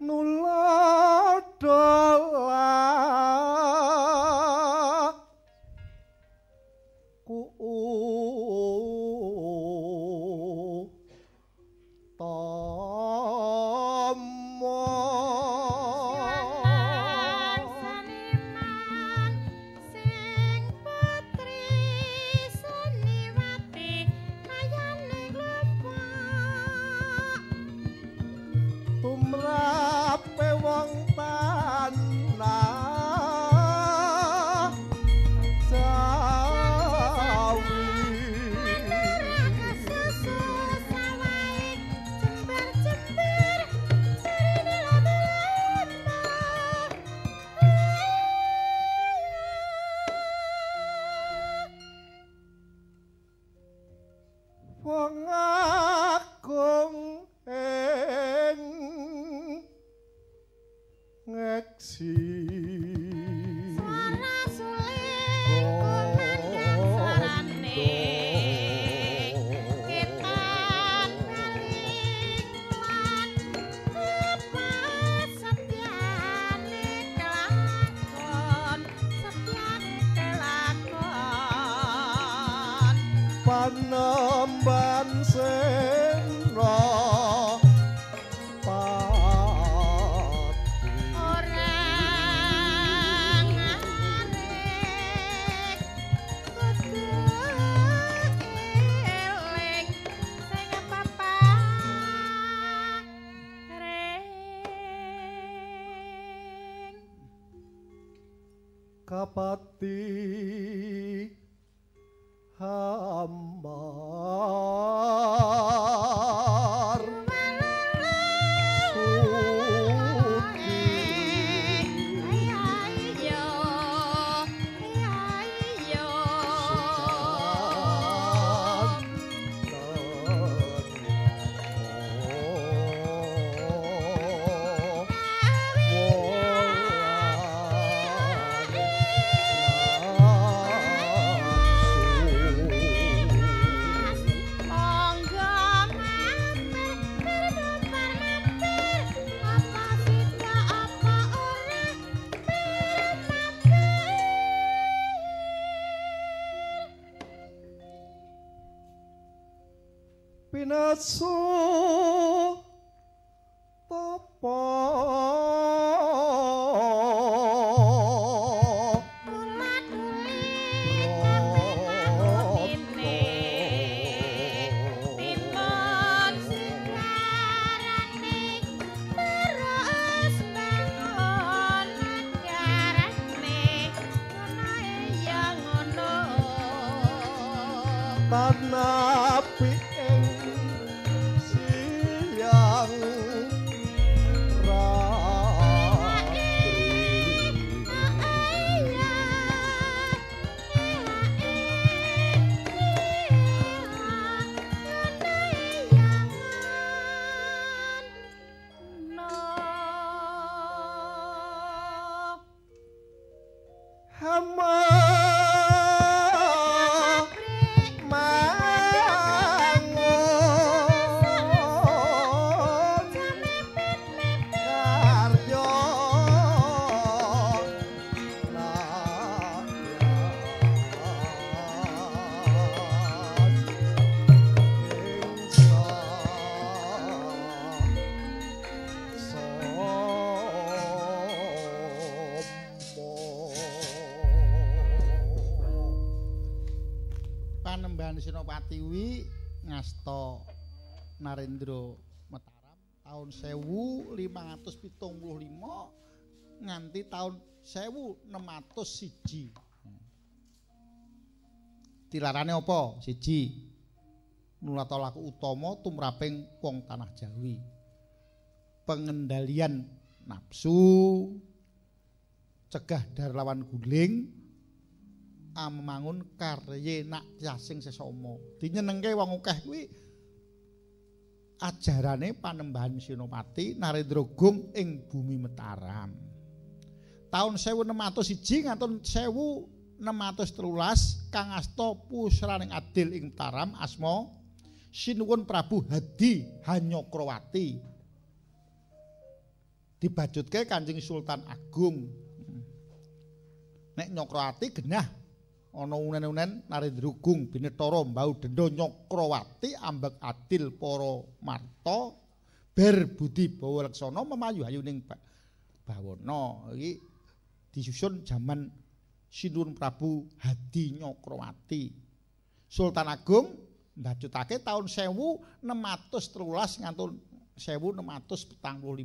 nulodola ku tumrape wong tanah sawi susu sawai jembar-jembar barine lama-lama wong agung ing ngeksi suara suling kumandang suarane ketan pelinglan apa setiane kelakon panemban sena pati orang arek kudu eling sing papa ring kapati hambar pinasu tapa tanapi ing siang Panembahan Senopati wi ngasta Narendra Mataram taun 1575 nganti taun 1601. Tilarane apa? Siji, nulata laku utama tumraping wong tanah Jawi. Pengendalian nafsu, cegah darlawan guling, amangun karye nak yasing sesama. Dinyenengke wong akeh kuwi ajarane Panembahan Senopati Narendra Gung ing bumi Mataram. Taun 1601 ngantos 1613 kang asta pusraning adil ing Mataram asma Sinuwun Prabu Hadi Hanyakrawati. dibajutke Kanjeng Sultan Agung. Nek Nyokrawati genah ana unen-unen Narendrugung Binetara Mbau Denda Nyokrawati ambek adil para marta ber budi bawa laksana memayu-ayuning bawana. Iki disusun jaman Sinuwun Prabu Hadi Nyokrawati. Sultan Agung mbajutake taun 1613 ngantos 1645.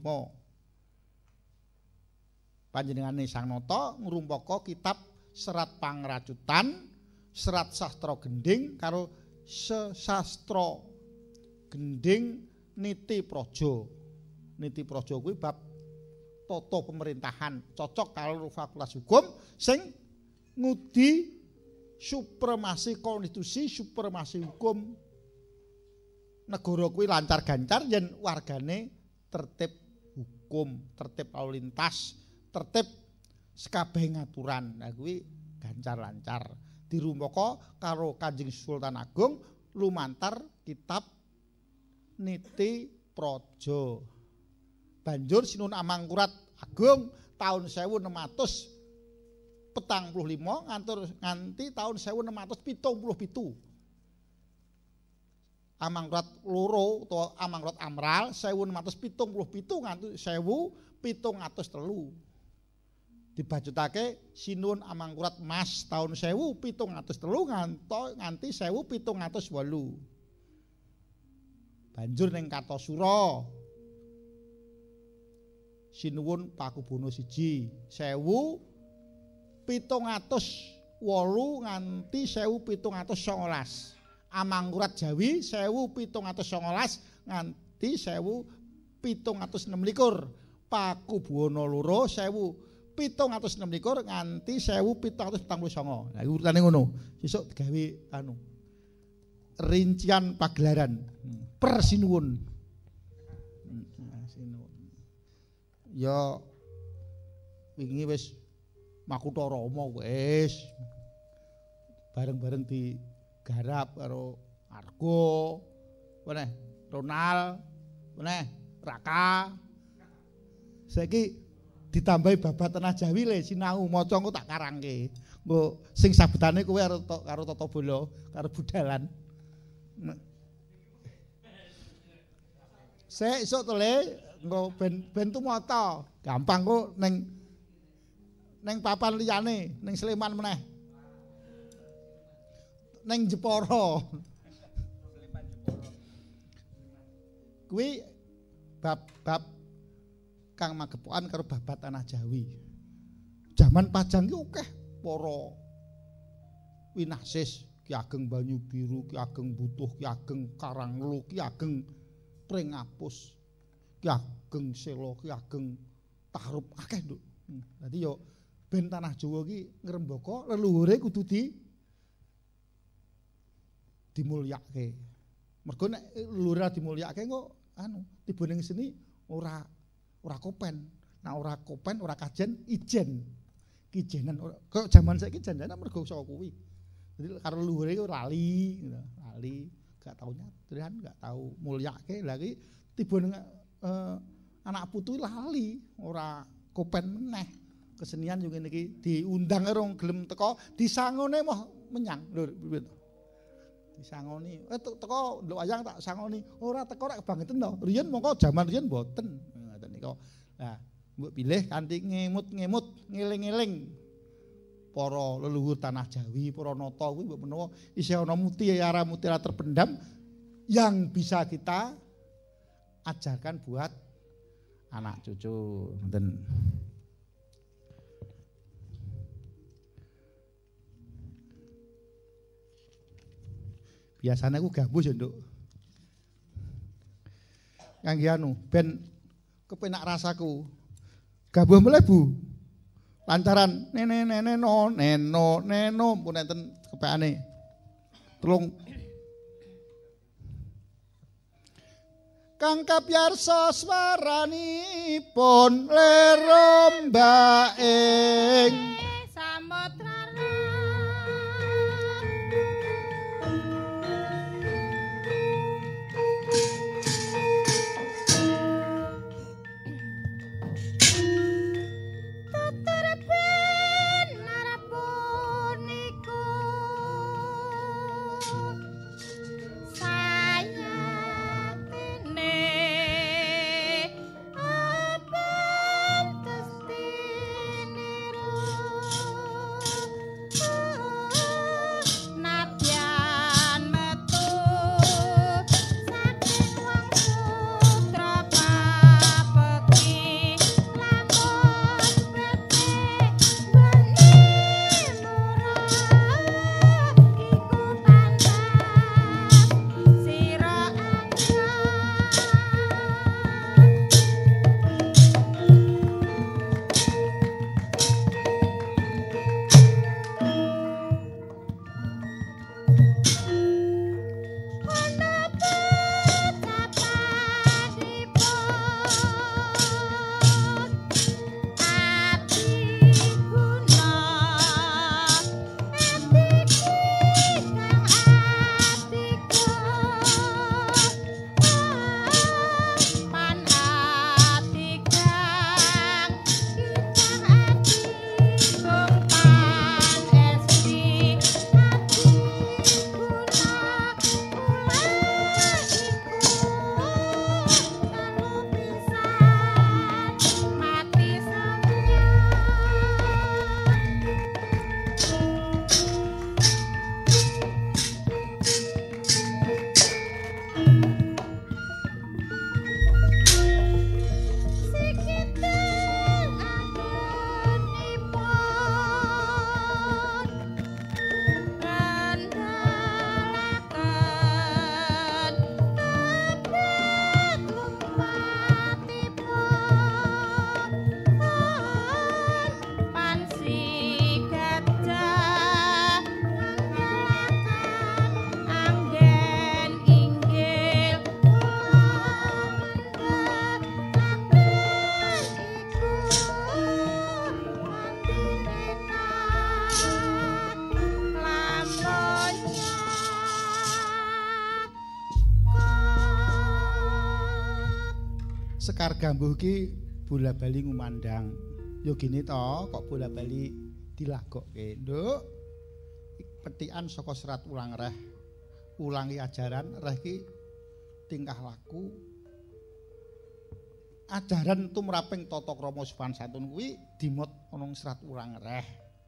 Panjenengane Sang Nata ngrumpaka kitab Serat Pangrajutan, Serat Sastra Gendhing karo Sastra Gendhing Niti Praja. Niti Praja kuwi bab tata pemerintahan, cocok karo fakultas hukum sing ngudi supremasi konstitusi, supremasi hukum. Negara kuwi lancar gancar yen wargane tertib hukum, tertib lalu lintas, tertib sekabeh ngaturan. Nah kuwi gancar lancar. Dirumpaka karo Kanjeng Sultan Agung lumantar kitab Niti Praja. Banjur Sinuwun Amangkurat Agung taun 1645 nganti taun 1677. Amangkurat loro utawa Amangkurat Amral 1677 nganti 1703. Dibajutake Sinuwun Amangkurat Mas taun 1703 nganti 1708. Banjur ning Kartasura Sinuwun Pakubono I 1708 nganti 1719. Amangkurat Jawi 1719 nganti 1726. Pakubuwana loro 1726 nganti 1749. Lah urutane ngono. Sesuk digawe rincian pagelaran per Sinuwun. Ya wingi wis Makutha Rama wis bareng-bareng digarap karo Argo, meneh Ronald, meneh Raka. Saiki ditambahi babat Tanah Jawi le sinau maca engko tak karangke. Engko sing sabetane kowe karo Tata Bola, karo Budalan. Esuk to le engko ben tumata. Gampang kok ning papan liyane, ning Sleman meneh. Ning Jepara. Kuwi bab kang magepokan karo babat Tanah Jawi. Jaman Pajang ki akeh para winasis, Ki Ageng Banyu Biru, Ki Ageng Butuh, Ki Ageng Karanglo, Ki Ageng Pringapus, Ki Ageng Sela, Ki Ageng Tarup akeh, Nduk. Dadi yo ben Tanah Jawa ki ngrembaka leluhure kudu dimulyakake. Mergo nek leluhur dimulyakake kok tiba ning seni ora kopen. Nah ora kopen, ora kajen ijen. Kijenan kok jaman saiki janjane mergo saka kuwi. Jadi karo leluhure iku lali, gak tau nyadran, gak tau mulyakake. Lah iki tiba ning anak putu lali, ora kopen meneh. Kesenian yo ngene iki diundang rong gelem teko, disangone moh menyang. Lho disangoni teko nduk wayang tak sangoni ora teko rek kebangetan to riyen mongko jaman riyen mboten ngoten nika. Nah mbok pilih kanthi ngemut-ngemut ngeling-eling para leluhur Tanah Jawi, para nata kuwi mbok menawa isih ana mutiara terpendam yang bisa kita ajarkan buat anak cucu. Ngoten. Biasanya aku gabus ya Nduk. Kangge ben kepenak rasaku. Gabuh mlebu. Lantaran neno pun enten kepekane. Tulung Kang kapyarsa swaranipun lerombaing samudra Margambuh ki bola-bali ngumandang. Yo gini to, kok bola-bali dilagokke. Nduk. Petikan saka serat ulang reh. Ulangi ajaran reh ki tingkah laku. Ajaran tumraping tata krama sopan santun kuwi dimot ana serat ulang reh.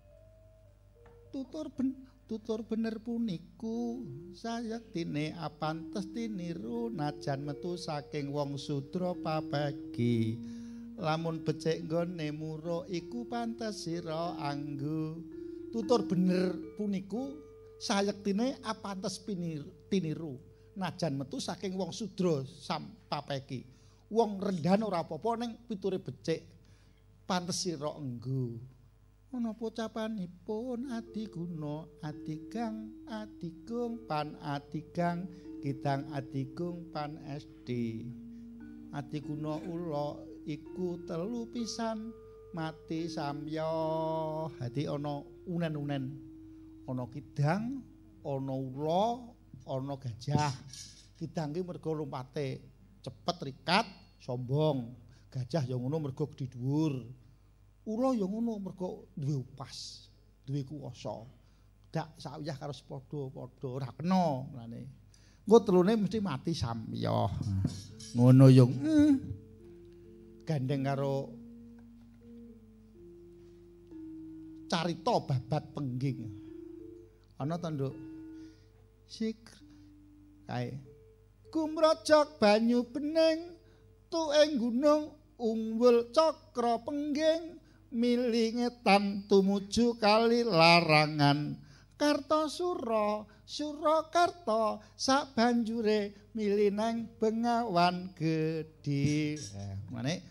Tutur bener puniku sayektine apantes tiniru najan metu saking wong sudra papegi lamun becik nggone muro iku pantes sira anggo tutur bener puniku sayektine apantes tiniru najan metu saking wong sudra papegi wong rendahan ora apa-apa ning piture becik pantes sira enggo. Ana pocapanipun adiguna adigang adigung pan adigang kidang adigung pan SD adiguna ula iku telu pisan mati samya dadi ana unen-unen ana kidang ana ula ana gajah kidang ki mergo lompate cepet rikat sombong gajah ya ngono mergo gedhe dhuwur ula ya ngono mergo duwe upas, duwe kuwasa. Dak sawiyah karo sepadha-padha ora kena ngene. Engko telune mesti mati samya. Ngono yo. Gandeng karo carita babat pengging. Ana ta, Nduk? Sik kae. Kumrojok banyu bening tuing gunung unggul cakra pengging milingetan tumuju kali larangan Kartosura Surakarta sak banjure milineng Bengawan Gedhe. Mane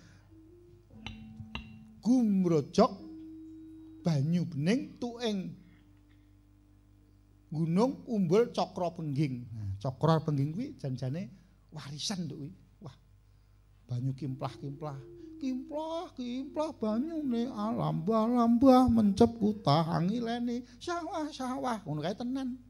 gumrojok banyu bening tuing gunung umbul cakra pengging. Cakra pengging kuwi janjane warisan nduk kuwi. Wah. Banyu kimplah-kimplah kimplah banyune alambah-lambah mencep kutah angilene sawah-sawah ngono kae tenan.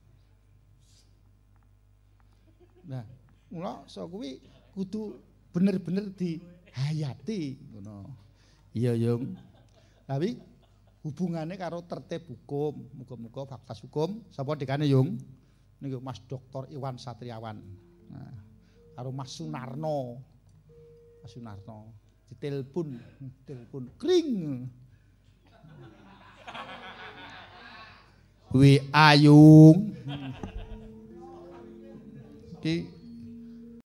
Nah, mula sok kuwi kudu bener-bener dihayati ngono. Iya, Yung. Tapi hubungane karo tertib hukum, muga-muga fakultas hukum sapa dekane, Yung? Niku Mas Dr. Iwan Satriawan. Nah, karo Mas Sunarno. Mas Sunarno ditelepon kring. Wi Ayung. Iki